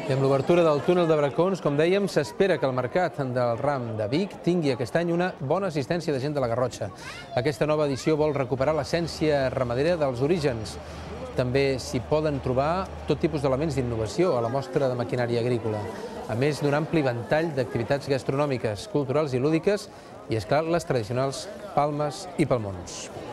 I amb l'obertura del túnel de Bracons, com dèiem, s'espera que el mercat del ram de Vic tingui aquest any una bona assistència de gent de la Garrotxa. Aquesta nova edició vol recuperar l'essència ramadera dels orígens. També s'hi poden trobar tot tipus d'elements d'innovació a la mostra de maquinària agrícola, a més d'un ampli ventall d'activitats gastronòmiques, culturals i lúdiques i, és clar, les tradicionals palmes i palmons.